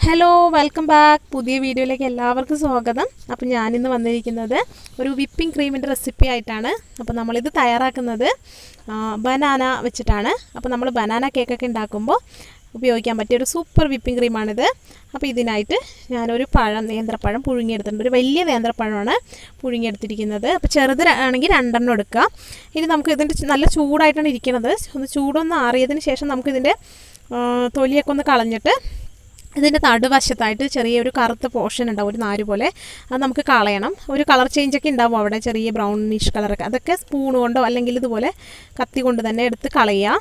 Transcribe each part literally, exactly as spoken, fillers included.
Hello welcome back പുതിയ വീഡിയോയിലേക്ക് എല്ലാവർക്കും സ്വാഗതം. അപ്പോൾ ഞാനിന്ന് വന്നിരിക്കുന്നത് ഒരു വിപ്പിംഗ് ക്രീമിൻ്റെ റെസിപ്പി ആയിട്ടാണ്. അപ്പോൾ നമ്മളിത് തയ്യാറാക്കുന്നത് ബനാന വെച്ചിട്ടാണ്. അപ്പോൾ നമ്മൾ ബനാന കേക്കൊക്കെ ഉണ്ടാക്കുമ്പോൾ ഉപയോഗിക്കാൻ പറ്റിയ ഒരു സൂപ്പർ വിപ്പിംഗ് ക്രീമാണിത്. അപ്പോൾ ഇതിനായിട്ട് ഞാനൊരു പഴം നേന്ത്രപ്പഴം പുഴുങ്ങിയെടുത്തിട്ടുണ്ട്. ഒരു വലിയ നേന്ത്രപ്പഴമാണ് പുഴുങ്ങിയെടുത്തിരിക്കുന്നത്. അപ്പോൾ ചെറുത് ആണെങ്കിൽ രണ്ടെണ്ണം എടുക്കുക. ഇനി നമുക്ക് ഇതിൻ്റെ നല്ല ചൂടായിട്ടാണ് ഇരിക്കുന്നത്. ഒന്ന് ചൂടൊന്ന് ആറിയതിന് ശേഷം നമുക്കിതിൻ്റെ തൊലിയൊക്കെ ഒന്ന് കളഞ്ഞിട്ട് ഇതിൻ്റെ നടുവശത്തായിട്ട് ചെറിയൊരു കറുത്ത പോർഷൻ ഉണ്ടാവും, ഒരു നാര് പോലെ. അത് നമുക്ക് കളയണം. ഒരു കളർ ചേഞ്ചൊക്കെ ഉണ്ടാവും അവിടെ, ചെറിയ ബ്രൗണിഷ് കളറൊക്കെ. അതൊക്കെ സ്പൂൺ കൊണ്ടോ അല്ലെങ്കിൽ ഇതുപോലെ കത്തി കൊണ്ട് തന്നെ എടുത്ത് കളയുക.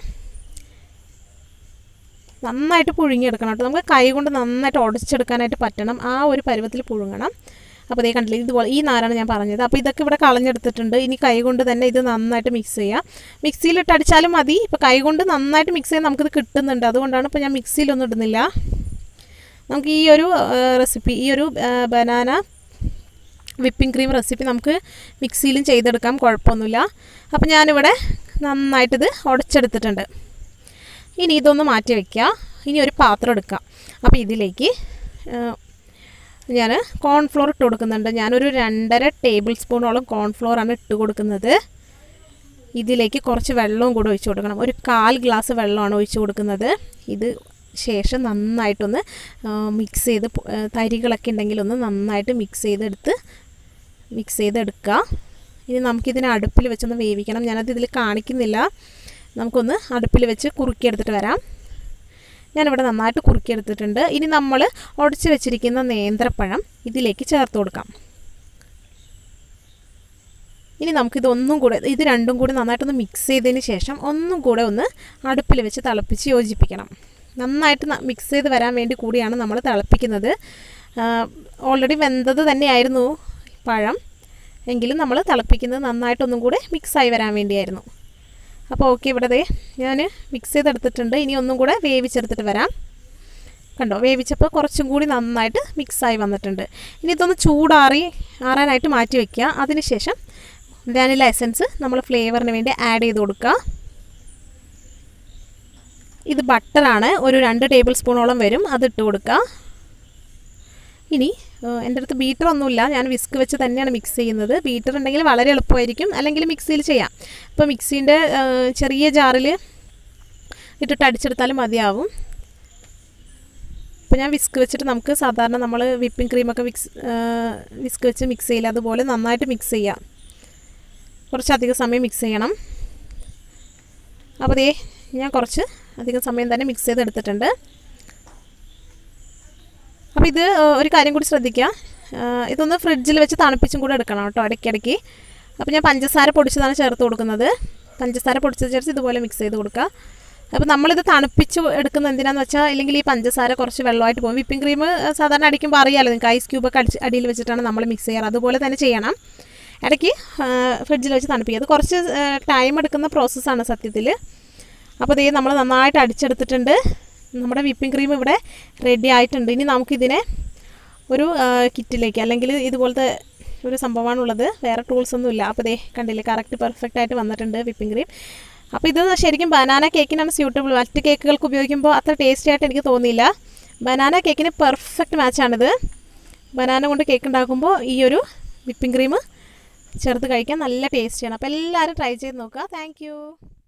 നന്നായിട്ട് പുഴുങ്ങിയെടുക്കണം കേട്ടോ. നമുക്ക് കൈ കൊണ്ട് നന്നായിട്ട് ഉടച്ചെടുക്കാനായിട്ട് പറ്റണം. ആ ഒരു പരുവത്തിൽ പുഴുങ്ങണം. അപ്പോൾ ഇതേ കണ്ടില്ലേ, ഇതുപോലെ ഈ നാരാണ് ഞാൻ പറഞ്ഞത്. അപ്പോൾ ഇതൊക്കെ ഇവിടെ കളഞ്ഞെടുത്തിട്ടുണ്ട്. ഇനി കൈ കൊണ്ട് തന്നെ ഇത് നന്നായിട്ട് മിക്സ് ചെയ്യാം. മിക്സിയിലിട്ട് അടിച്ചാലും മതി. ഇപ്പോൾ കൈ കൊണ്ട് നന്നായിട്ട് മിക്സ് ചെയ്യാൻ നമുക്കിത് കിട്ടുന്നുണ്ട്. അതുകൊണ്ടാണ് ഇപ്പോൾ ഞാൻ മിക്സിയിലൊന്നും ഇടുന്നില്ല. നമുക്ക് ഈ ഒരു റെസിപ്പി, ഈ ഒരു ബനാന വിപ്പിംഗ് ക്രീം റെസിപ്പി നമുക്ക് മിക്സിയിലും ചെയ്തെടുക്കാം, കുഴപ്പമൊന്നുമില്ല. അപ്പോൾ ഞാനിവിടെ നന്നായിട്ടിത് ഉടച്ചെടുത്തിട്ടുണ്ട്. ഇനി ഇതൊന്ന് മാറ്റി വയ്ക്കുക. ഇനി ഒരു പാത്രം എടുക്കുക. അപ്പോൾ ഇതിലേക്ക് ഞാൻ കോൺഫ്ലോർ ഇട്ട് കൊടുക്കുന്നുണ്ട്. ഞാനൊരു രണ്ടര ടേബിൾ സ്പൂണോളം കോൺഫ്ലോറാണ് ഇട്ട് കൊടുക്കുന്നത്. ഇതിലേക്ക് കുറച്ച് വെള്ളവും കൂടെ ഒഴിച്ച് കൊടുക്കണം. ഒരു കാൽ ഗ്ലാസ് വെള്ളമാണ് ഒഴിച്ച് കൊടുക്കുന്നത്. ഇത് ശേഷം നന്നായിട്ടൊന്ന് മിക്സ് ചെയ്ത്, തരികളൊക്കെ ഉണ്ടെങ്കിൽ ഒന്ന് നന്നായിട്ട് മിക്സ് ചെയ്തെടുത്ത് മിക്സ് ചെയ്തെടുക്കുക. ഇനി നമുക്കിതിനെ അടുപ്പിൽ വെച്ചൊന്ന് വേവിക്കണം. ഞാനത് ഇതിൽ കാണിക്കുന്നില്ല. നമുക്കൊന്ന് അടുപ്പിൽ വെച്ച് കുറുക്കിയെടുത്തിട്ട് വരാം. ഞാനിവിടെ നന്നായിട്ട് കുറുക്കിയെടുത്തിട്ടുണ്ട്. ഇനി നമ്മൾ ഉടച്ച് വെച്ചിരിക്കുന്ന നേന്ത്രപ്പഴം ഇതിലേക്ക് ചേർത്ത് കൊടുക്കാം. ഇനി നമുക്കിതൊന്നും കൂടെ, ഇത് രണ്ടും കൂടി നന്നായിട്ടൊന്ന് മിക്സ് ചെയ്തതിന് ശേഷം ഒന്നും കൂടെ ഒന്ന് അടുപ്പിൽ വെച്ച് തിളപ്പിച്ച് യോജിപ്പിക്കണം. നന്നായിട്ട് മിക്സ് ചെയ്ത് വരാൻ വേണ്ടി കൂടിയാണ് നമ്മൾ തിളപ്പിക്കുന്നത്. ഓൾറെഡി വെന്തത് തന്നെയായിരുന്നു പഴം, എങ്കിലും നമ്മൾ തിളപ്പിക്കുന്നത് നന്നായിട്ടൊന്നും കൂടെ മിക്സായി വരാൻ വേണ്ടിയായിരുന്നു. അപ്പോൾ ഓക്കെ, ഇവിടെ ദേ ഞാൻ മിക്സ് ചെയ്തെടുത്തിട്ടുണ്ട്. ഇനി ഒന്നും കൂടെ വേവിച്ചെടുത്തിട്ട് വരാം. കണ്ടോ, വേവിച്ചപ്പോൾ കുറച്ചും കൂടി നന്നായിട്ട് മിക്സായി വന്നിട്ടുണ്ട്. ഇനി ഇതൊന്ന് ചൂടാറി ആറാനായിട്ട് മാറ്റി വയ്ക്കുക. അതിനുശേഷം വാനില എസൻസ് നമ്മൾ ഫ്ലേവറിന് വേണ്ടി ആഡ് ചെയ്ത് കൊടുക്കുക. ഇത് ബട്ടറാണ്, ഒരു രണ്ട് ടേബിൾ സ്പൂണോളം വരും, അതിട്ട് കൊടുക്കുക. ഇനി എൻ്റെ അടുത്ത് ബീറ്ററൊന്നുമില്ല, ഞാൻ വിസ്ക് വെച്ച് തന്നെയാണ് മിക്സ് ചെയ്യുന്നത്. ബീറ്റർ ഉണ്ടെങ്കിൽ വളരെ എളുപ്പമായിരിക്കും, അല്ലെങ്കിൽ മിക്സിയിൽ ചെയ്യാം. ഇപ്പോൾ മിക്സീൻ്റെ ചെറിയ ജാറിൽ ഇട്ടിട്ട് അടിച്ചെടുത്താലും മതിയാവും. ഇപ്പോൾ ഞാൻ വിസ്ക് വെച്ചിട്ട്, നമുക്ക് സാധാരണ നമ്മൾ വിപ്പിംഗ് ക്രീമൊക്കെ വിക്സ് വിസ്ക് വെച്ച് മിക്സ് ചെയ്യില്ല, അതുപോലെ നന്നായിട്ട് മിക്സ് ചെയ്യാം. കുറച്ചധികം സമയം മിക്സ് ചെയ്യണം. അപ്പോൾ ദേ ഞാൻ കുറച്ച് അധികം സമയം തന്നെ മിക്സ് ചെയ്തെടുത്തിട്ടുണ്ട്. അപ്പോൾ ഇത് ഒരു കാര്യം കൂടി ശ്രദ്ധിക്കുക, ഇതൊന്ന് ഫ്രിഡ്ജിൽ വെച്ച് തണുപ്പിച്ചും കൂടെ എടുക്കണം കേട്ടോ ഇടയ്ക്കിടയ്ക്ക്. അപ്പോൾ ഞാൻ പഞ്ചസാര പൊടിച്ചതാണ് ചേർത്ത് കൊടുക്കുന്നത്. പഞ്ചസാര പൊടിച്ചത് ചേർത്ത് ഇതുപോലെ മിക്സ് ചെയ്ത് കൊടുക്കുക. അപ്പോൾ നമ്മളിത് തണുപ്പിച്ച് എടുക്കുന്നത് എന്തിനാന്ന് വെച്ചാൽ, ഇല്ലെങ്കിൽ ഈ പഞ്ചസാര കുറച്ച് വെള്ളമായിട്ട് പോകും. വിപ്പിംഗ് ക്രീം സാധാരണ അടിക്കുമ്പോൾ അറിയാമല്ലോ നിങ്ങൾക്ക്, ഐസ് ക്യൂബൊക്കെ അടിച്ച് അടിയിൽ വെച്ചിട്ടാണ് നമ്മൾ മിക്സ് ചെയ്യാറ്. അതുപോലെ തന്നെ ചെയ്യണം. ഇടയ്ക്ക് ഫ്രിഡ്ജിൽ വെച്ച് തണുപ്പിക്കുക. അത് കുറച്ച് ടൈം എടുക്കുന്ന പ്രോസസ്സാണ് സത്യത്തിൽ. അപ്പോൾ ഇതേ നമ്മൾ നന്നായിട്ട് അടിച്ചെടുത്തിട്ടുണ്ട്. നമ്മുടെ വിപ്പിംഗ് ക്രീം ഇവിടെ റെഡി ആയിട്ടുണ്ട്. ഇനി നമുക്കിതിനെ ഒരു കിറ്റിലേക്ക്, അല്ലെങ്കിൽ ഇതുപോലത്തെ ഒരു സംഭവമാണുള്ളത്, വേറെ ടൂൾസൊന്നുമില്ല. അപ്പോൾ ഇതേ കണ്ടില്ലേ, കറക്റ്റ് പെർഫെക്റ്റ് ആയിട്ട് വന്നിട്ടുണ്ട് വിപ്പിംഗ് ക്രീം. അപ്പോൾ ഇത് ശരിക്കും ബനാന കേക്കിനാണ് സ്യൂട്ടബിൾ. മറ്റ് കേക്കുകൾക്ക് ഉപയോഗിക്കുമ്പോൾ അത്ര ടേസ്റ്റി ആയിട്ട് എനിക്ക് തോന്നിയില്ല. ബനാന കേക്കിന് പെർഫെക്റ്റ് മാച്ചാണിത്. ബനാന കൊണ്ട് കേക്ക് ഉണ്ടാക്കുമ്പോൾ ഈ ഒരു വിപ്പിംഗ് ക്രീം ചേർത്ത് കഴിക്കാൻ നല്ല ടേസ്റ്റിയാണ്. അപ്പോൾ എല്ലാവരും ട്രൈ ചെയ്ത് നോക്കുക. താങ്ക്